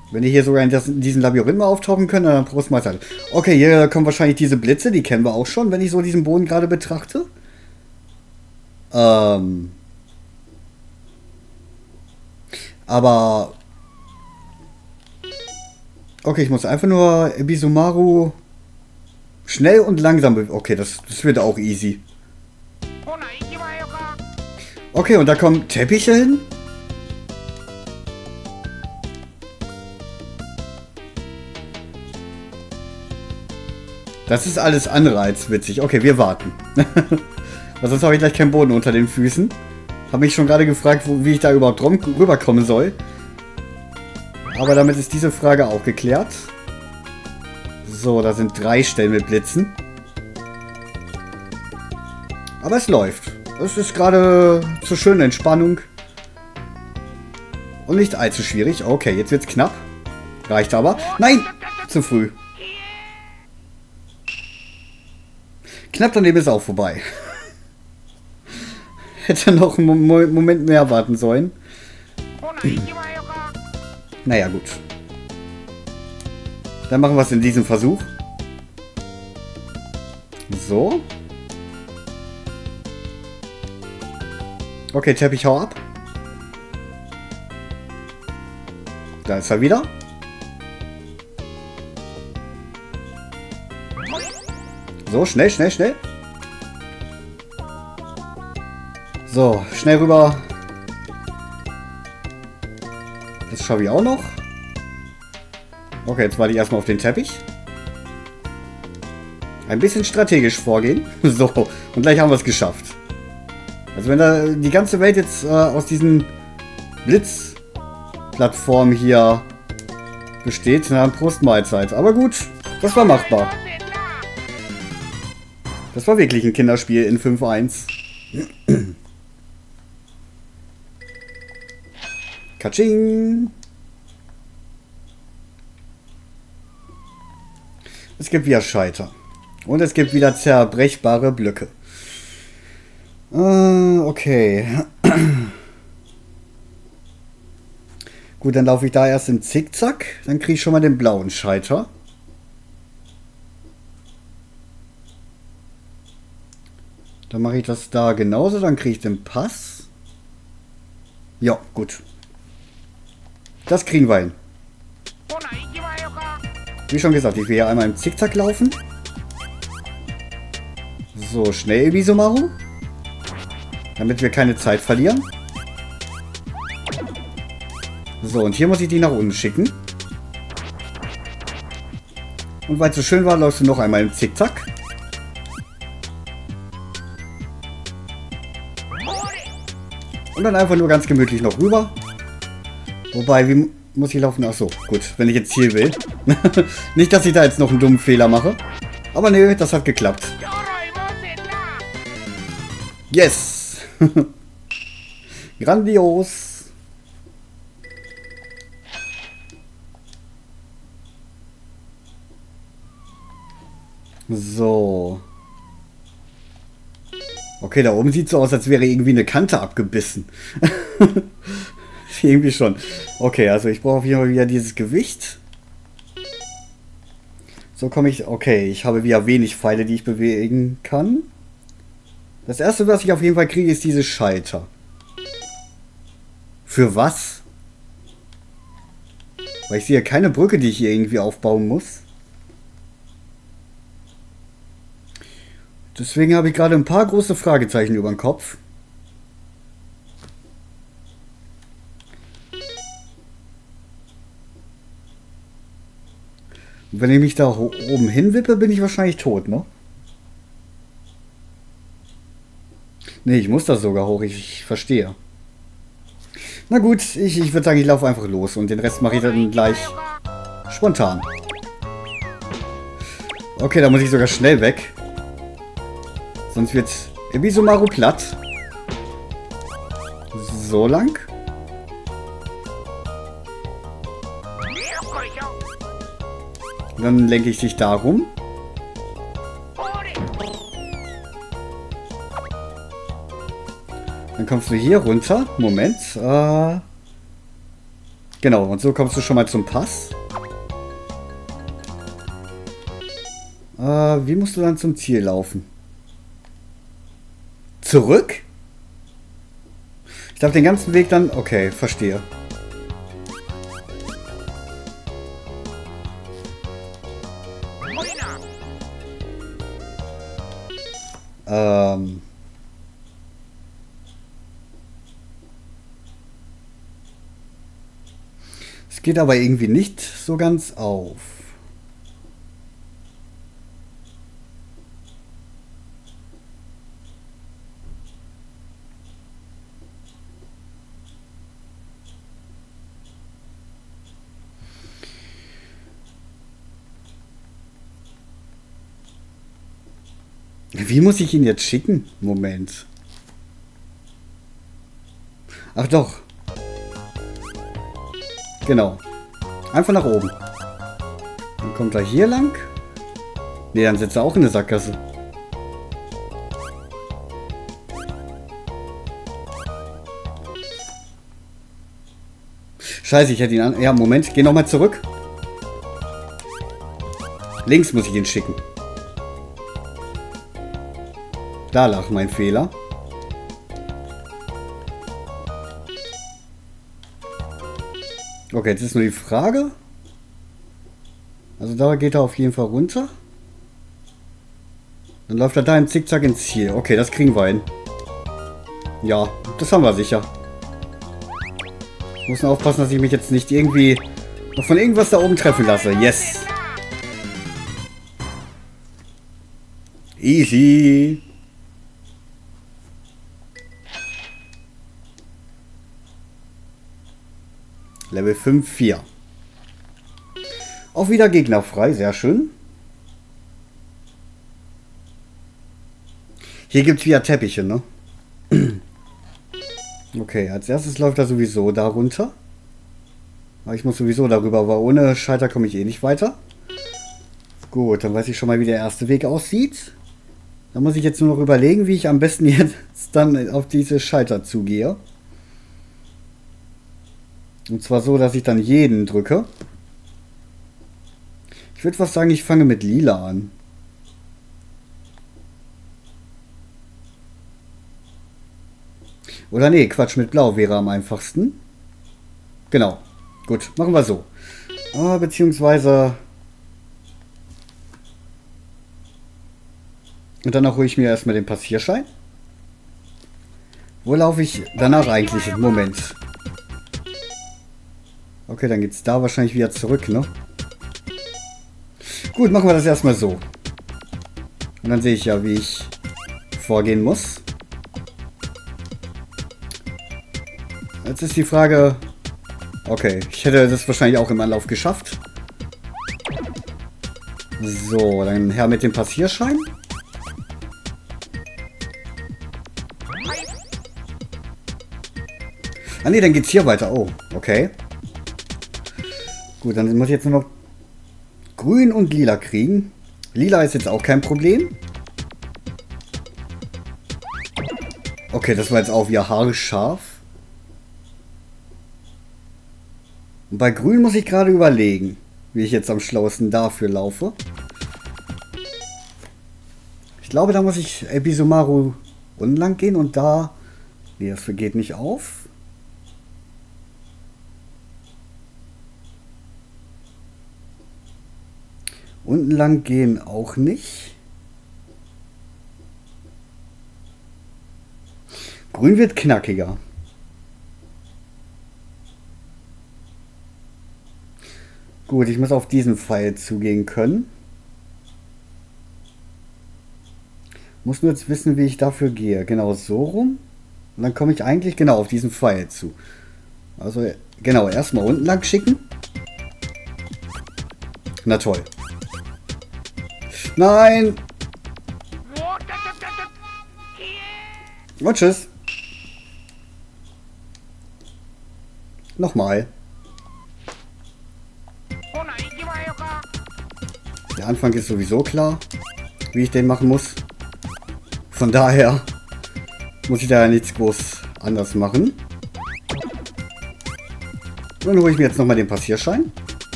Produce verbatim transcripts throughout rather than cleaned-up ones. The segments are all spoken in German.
Wenn die hier sogar in, das, in diesem Labyrinth mal auftauchen können, dann Prost Mahlzeit. Okay, hier kommen wahrscheinlich diese Blitze, die kennen wir auch schon, wenn ich so diesen Boden gerade betrachte. Ähm. Aber... Okay, ich muss einfach nur Ebisumaru schnell und langsam bewegen. Okay, das, das wird auch easy. Okay, und da kommen Teppiche hin. Das ist alles andere als witzig. Okay, wir warten. Weil sonst habe ich gleich keinen Boden unter den Füßen. Habe mich schon gerade gefragt, wo, wie ich da überhaupt rüberkommen soll. Aber damit ist diese Frage auch geklärt. So, da sind drei Stellen mit Blitzen. Aber es läuft. Es ist gerade zur schönen Entspannung. Und nicht allzu schwierig. Okay, jetzt wird's knapp. Reicht aber. Nein! Zu früh. Knapp daneben ist auch vorbei. Hätte noch einen Mo Moment mehr warten sollen. Naja, gut. Dann machen wir es in diesem Versuch. So. Okay, Teppich, hau ab. Da ist er wieder. So, schnell, schnell, schnell. So, schnell rüber. Das schaffe ich auch noch. Okay, jetzt warte ich erstmal auf den Teppich. Ein bisschen strategisch vorgehen. So, und gleich haben wir es geschafft. Also wenn da die ganze Welt jetzt äh, aus diesen Blitzplattformen hier besteht, dann Prost Mahlzeit. Aber gut, das war machbar. Das war wirklich ein Kinderspiel in fünf eins. Katsching! Es gibt wieder Scheiter. Und es gibt wieder zerbrechbare Blöcke. Äh, okay. Gut, dann laufe ich da erst im Zickzack. Dann kriege ich schon mal den blauen Scheiter. Dann mache ich das da genauso. Dann kriege ich den Pass. Ja, gut. Das kriegen wir hin. Wie schon gesagt, ich will hier einmal im Zickzack laufen. So, schnell Ebisumaru. Damit wir keine Zeit verlieren. So, und hier muss ich die nach unten schicken. Und weil es so schön war, läufst du noch einmal im Zickzack. Und dann einfach nur ganz gemütlich noch rüber. Wobei, wie muss ich laufen? Achso, gut, wenn ich jetzt Ziel will. Nicht, dass ich da jetzt noch einen dummen Fehler mache. Aber nee, das hat geklappt. Yes! Grandios! So. Okay, da oben sieht so aus, als wäre irgendwie eine Kante abgebissen. Irgendwie schon. Okay, also ich brauche auf jeden Fall wieder dieses Gewicht. So komme ich... Okay, ich habe wieder wenig Pfeile, die ich bewegen kann. Das erste, was ich auf jeden Fall kriege, ist diese Schalter. Für was? Weil ich sehe keine Brücke, die ich hier irgendwie aufbauen muss. Deswegen habe ich gerade ein paar große Fragezeichen über den Kopf. Und wenn ich mich da oben hinwippe, bin ich wahrscheinlich tot, ne? Ne, ich muss das sogar hoch, ich, ich verstehe. Na gut, ich, ich würde sagen, ich laufe einfach los und den Rest mache ich dann gleich spontan. Okay, da muss ich sogar schnell weg. Sonst wird Ebisumaru platt. So lang. Dann lenke ich dich darum. Dann kommst du hier runter. Moment. Äh Genau, und so kommst du schon mal zum Pass. Äh, wie musst du dann zum Ziel laufen? Zurück? Ich darf den ganzen Weg dann... Okay, verstehe. Ähm... Es geht aber irgendwie nicht so ganz auf. Wie muss ich ihn jetzt schicken? Moment. Ach doch. Genau. Einfach nach oben. Dann kommt er hier lang. Ne, dann sitzt er auch in der Sackgasse. Scheiße, ich hätte ihn an... Ja, Moment. Geh nochmal zurück. Links muss ich ihn schicken. Da lag mein Fehler. Okay, jetzt ist nur die Frage. Also da geht er auf jeden Fall runter. Dann läuft er da im Zickzack ins Ziel. Okay, das kriegen wir hin. Ja, das haben wir sicher. Muss nur aufpassen, dass ich mich jetzt nicht irgendwie noch von irgendwas da oben treffen lasse. Yes. Easy. Level fünf vier. Auch wieder Gegner frei, sehr schön. Hier gibt es wieder Teppiche, ne? Okay, als erstes läuft er sowieso da runter. Aber ich muss sowieso darüber, aber ohne Schalter komme ich eh nicht weiter. Gut, dann weiß ich schon mal, wie der erste Weg aussieht. Da muss ich jetzt nur noch überlegen, wie ich am besten jetzt dann auf diese Schalter zugehe. Und zwar so, dass ich dann jeden drücke. Ich würde fast sagen, ich fange mit Lila an. Oder nee, Quatsch, mit Blau wäre am einfachsten. Genau. Gut, machen wir so. Ah, beziehungsweise... Und danach hole ich mir erstmal den Passierschein. Wo laufe ich danach eigentlich? Moment. Okay, dann geht es da wahrscheinlich wieder zurück, ne? Gut, machen wir das erstmal so. Und dann sehe ich ja, wie ich vorgehen muss. Jetzt ist die Frage... Okay, ich hätte das wahrscheinlich auch im Anlauf geschafft. So, dann her mit dem Passierschein. Ah ne, dann geht's hier weiter. Oh, okay. Gut, dann muss ich jetzt nur noch Grün und Lila kriegen. Lila ist jetzt auch kein Problem. Okay, das war jetzt auch wieder haarscharf. Und bei Grün muss ich gerade überlegen, wie ich jetzt am schlauesten dafür laufe. Ich glaube, da muss ich Ebisumaru unten lang gehen und da... Nee, das geht nicht auf. Unten lang gehen auch nicht. Grün wird knackiger. Gut, ich muss auf diesen Pfeil zugehen können. Muss nur jetzt wissen, wie ich dafür gehe. Genau so rum. Und dann komme ich eigentlich genau auf diesen Pfeil zu. Also genau, erstmal unten lang schicken. Na toll. Nein! Und tschüss. Nochmal. Der Anfang ist sowieso klar, wie ich den machen muss. Von daher muss ich da ja nichts groß anders machen. Dann hole ich mir jetzt nochmal den Passierschein.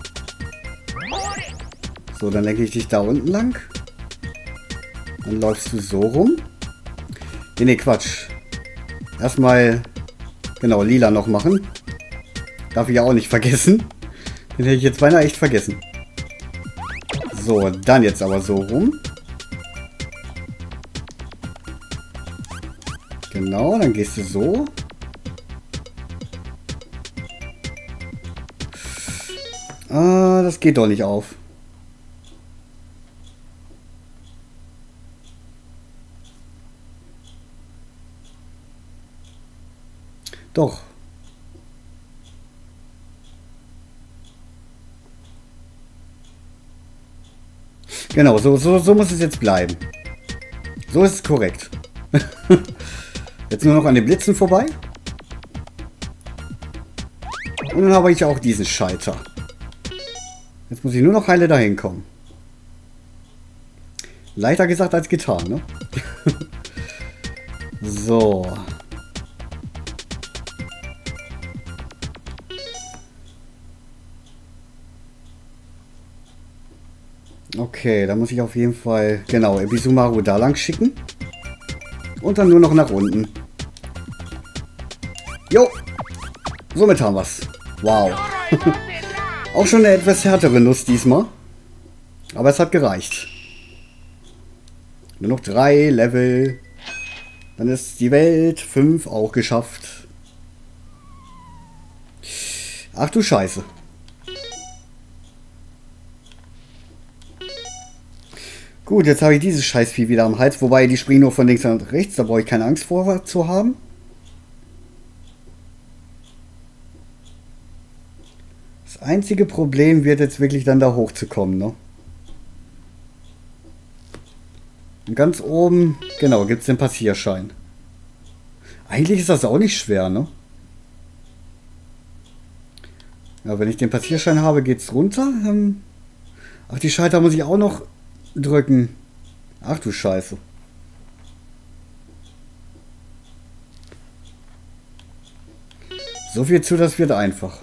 So, dann lenke ich dich da unten lang. Dann läufst du so rum. Nee, nee, Quatsch. Erstmal, genau, lila noch machen. Darf ich ja auch nicht vergessen. Den hätte ich jetzt beinahe echt vergessen. So, dann jetzt aber so rum. Genau, dann gehst du so. Ah, das geht doch nicht auf. Doch. Genau, so, so, so muss es jetzt bleiben. So ist es korrekt. Jetzt nur noch an den Blitzen vorbei. Und dann habe ich auch diesen Schalter. Jetzt muss ich nur noch heile dahin kommen. Leichter gesagt als getan, ne? So. Okay, da muss ich auf jeden Fall, genau, Ebisumaru da lang schicken. Und dann nur noch nach unten. Jo! Somit haben wir's. Wow. Auch schon eine etwas härtere Nuss diesmal. Aber es hat gereicht. Nur noch drei Level. Dann ist die Welt fünf auch geschafft. Ach du Scheiße. Gut, jetzt habe ich dieses Scheißvieh wieder am Hals. Wobei, die springen nur von links nach rechts. Da brauche ich keine Angst vor zu haben. Das einzige Problem wird jetzt wirklich dann da hochzukommen, ne? Und ganz oben, genau, gibt es den Passierschein. Eigentlich ist das auch nicht schwer, ne? Ja, wenn ich den Passierschein habe, geht's runter. Ähm Ach, die Schalter muss ich auch noch drücken. Ach du Scheiße. So viel zu, das wird einfach.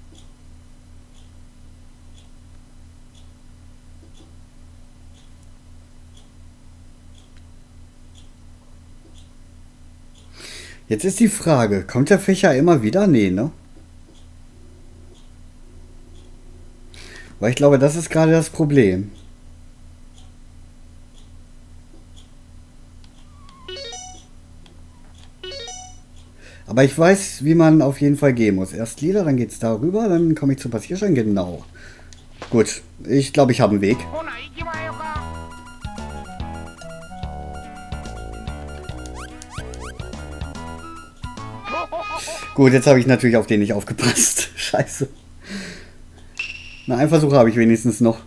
Jetzt ist die Frage, kommt der Fächer immer wieder? Nee, ne? Weil ich glaube, das ist gerade das Problem. Aber ich weiß, wie man auf jeden Fall gehen muss. Erst lila, dann geht's da rüber, dann komme ich zum Passierschein. Genau. Gut, ich glaube, ich habe einen Weg. Gut, jetzt habe ich natürlich auf den nicht aufgepasst. Scheiße. Na, einen Versuch habe ich wenigstens noch.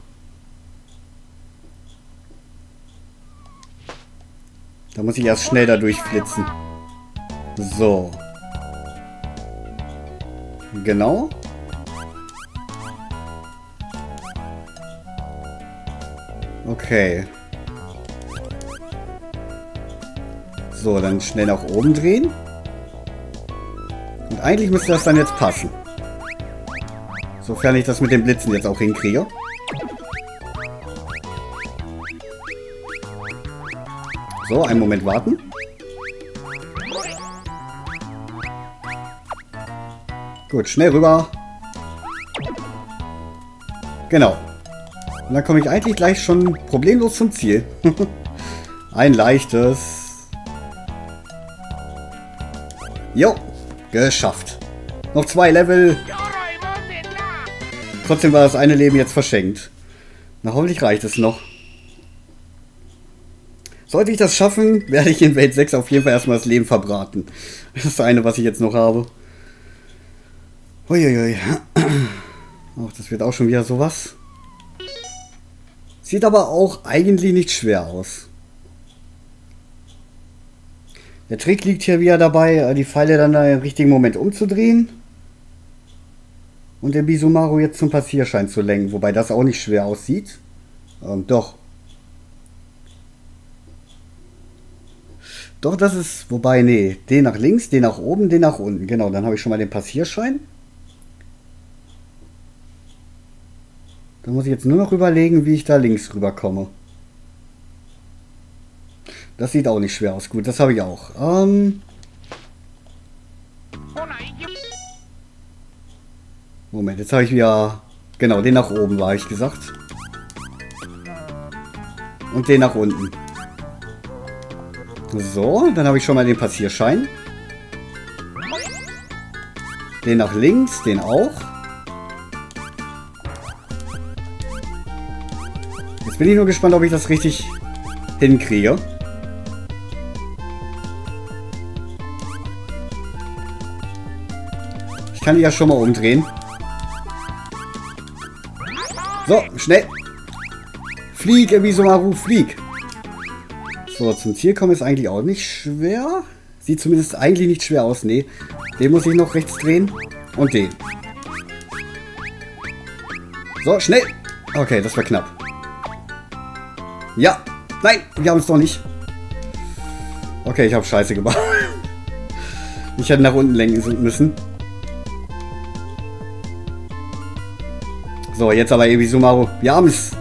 Da muss ich erst schnell da durchflitzen. So. Genau. Okay. So, dann schnell nach oben drehen. Und eigentlich müsste das dann jetzt passen. Sofern ich das mit den Blitzen jetzt auch hinkriege. So, einen Moment warten. Gut, schnell rüber. Genau. Und dann komme ich eigentlich gleich schon problemlos zum Ziel. Ein leichtes. Jo, geschafft. Noch zwei Level. Trotzdem war das eine Leben jetzt verschenkt. Na, hoffentlich reicht es noch. Sollte ich das schaffen, werde ich in Welt sechs auf jeden Fall erstmal das Leben verbraten. Das ist das eine, was ich jetzt noch habe. Uiuiui. Ach, das wird auch schon wieder sowas. Sieht aber auch eigentlich nicht schwer aus. Der Trick liegt hier wieder dabei, die Pfeile dann da im richtigen Moment umzudrehen. Und den Ebisumaru jetzt zum Passierschein zu lenken. Wobei das auch nicht schwer aussieht. Ähm, doch. Doch, das ist... Wobei, nee. Den nach links, den nach oben, den nach unten. Genau, dann habe ich schon mal den Passierschein. Da muss ich jetzt nur noch überlegen, wie ich da links rüberkomme. Das sieht auch nicht schwer aus. Gut, das habe ich auch. Ähm Moment, jetzt habe ich wieder... Genau, den nach oben war ich gesagt. Und den nach unten. So, dann habe ich schon mal den Passierschein. Den nach links, den auch. Jetzt bin ich nur gespannt, ob ich das richtig hinkriege. Ich kann die ja schon mal umdrehen. So, schnell. Flieg, Ebisomaru, flieg. So, zum Ziel kommen ist eigentlich auch nicht schwer. Sieht zumindest eigentlich nicht schwer aus. Nee, den muss ich noch rechts drehen. Und den. So, schnell. Okay, das war knapp. Ja. Nein, wir haben es doch nicht. Okay, ich habe Scheiße gebaut. Ich hätte nach unten lenken müssen. So, jetzt aber Ebisomaru. Wir haben es.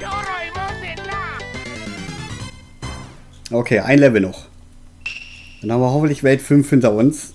Okay, ein Level noch. Dann haben wir hoffentlich Welt fünf hinter uns.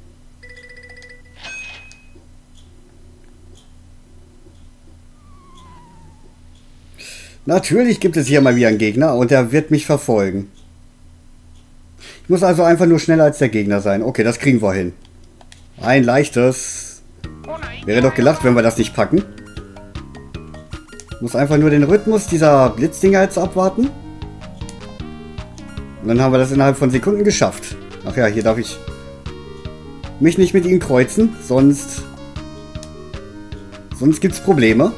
Natürlich gibt es hier mal wieder einen Gegner und der wird mich verfolgen. Ich muss also einfach nur schneller als der Gegner sein. Okay, das kriegen wir hin. Ein leichtes. Wäre doch gelacht, wenn wir das nicht packen. Ich muss einfach nur den Rhythmus dieser Blitzdinger jetzt abwarten. Und dann haben wir das innerhalb von Sekunden geschafft. Ach ja, hier darf ich mich nicht mit ihnen kreuzen, sonst... Sonst gibt es Probleme.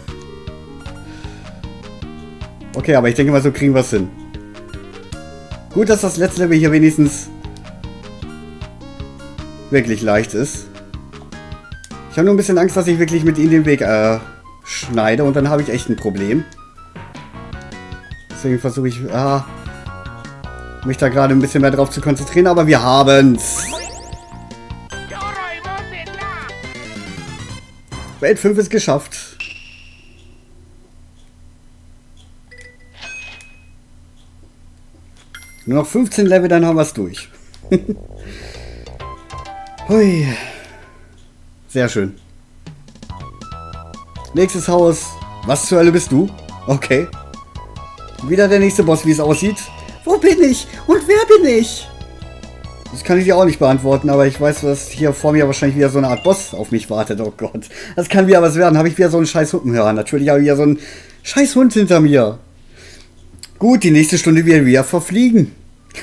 Okay, aber ich denke mal, so kriegen wir es hin. Gut, dass das letzte Level hier wenigstens wirklich leicht ist. Ich habe nur ein bisschen Angst, dass ich wirklich mit ihnen den Weg äh, schneide und dann habe ich echt ein Problem. Deswegen versuche ich... Ah, mich da gerade ein bisschen mehr drauf zu konzentrieren, aber wir haben's. Welt fünf ist geschafft. Nur noch fünfzehn Level, dann haben wir es durch. Hui. Sehr schön. Nächstes Haus. Was zur Hölle bist du? Okay. Wieder der nächste Boss, wie es aussieht. Wo bin ich? Und wer bin ich? Das kann ich dir auch nicht beantworten, aber ich weiß, dass hier vor mir wahrscheinlich wieder so eine Art Boss auf mich wartet. Oh Gott. Das kann wieder was werden. Habe ich wieder so einen scheiß Hundenhörer. Natürlich habe ich wieder so einen scheiß Hund hinter mir. Gut, die nächste Stunde wird wieder verfliegen.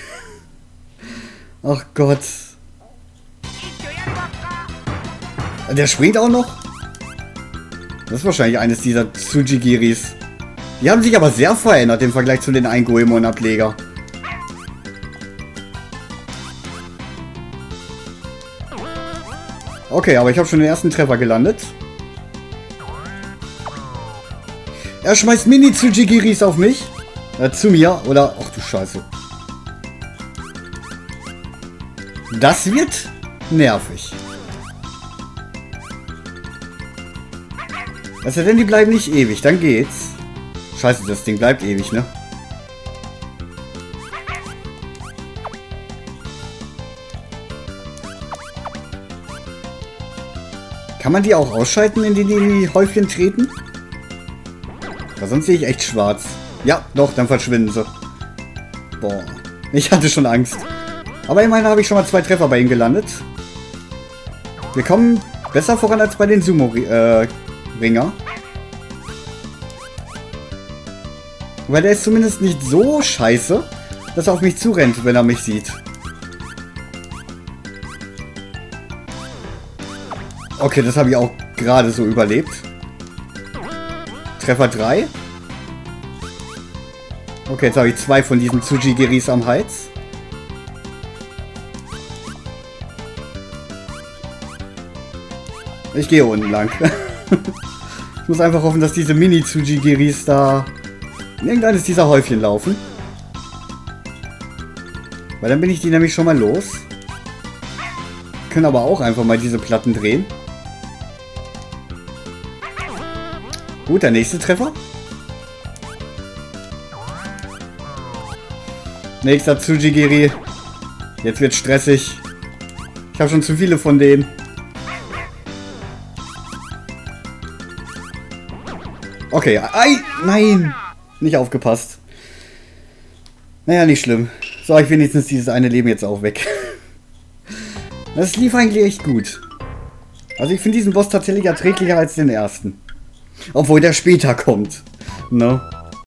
Ach Gott. Der springt auch noch? Das ist wahrscheinlich eines dieser Tsujigiris. Die haben sich aber sehr verändert im Vergleich zu den Ein-Goemon-Ableger. Okay, aber ich habe schon den ersten Treffer gelandet. Er schmeißt Mini-Tsujigiris auf mich. Äh, zu mir. Oder... Ach du Scheiße. Das wird nervig. Also denn die bleiben nicht ewig, dann geht's. Scheiße, das Ding bleibt ewig, ne? Kann man die auch ausschalten, indem die in die Häufchen treten? Weil sonst sehe ich echt schwarz. Ja, doch, dann verschwinden sie. Boah, ich hatte schon Angst. Aber immerhin habe ich schon mal zwei Treffer bei ihm gelandet. Wir kommen besser voran als bei den Sumo-Ringer. Weil der ist zumindest nicht so scheiße, dass er auf mich zurennt, wenn er mich sieht. Okay, das habe ich auch gerade so überlebt. Treffer drei. Okay, jetzt habe ich zwei von diesen Tsujigiris am Hals. Ich gehe unten lang. Ich muss einfach hoffen, dass diese Mini-Tsujigiris da in irgendeines dieser Häufchen laufen. Weil dann bin ich die nämlich schon mal los. Können aber auch einfach mal diese Platten drehen. Gut, der nächste Treffer. Nächster Tsujigiri. Jetzt wird stressig. Ich habe schon zu viele von denen. Okay, ei, nein, nicht aufgepasst. Naja, nicht schlimm. So, ich wenigstens dieses eine Leben jetzt auch weg. Das lief eigentlich echt gut. Also ich finde diesen Boss tatsächlich erträglicher als den ersten. Obwohl der später kommt. No?